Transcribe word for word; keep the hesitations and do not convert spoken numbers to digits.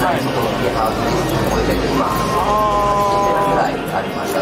そこにハードディスクも入れて、まあ、ぐらいあります。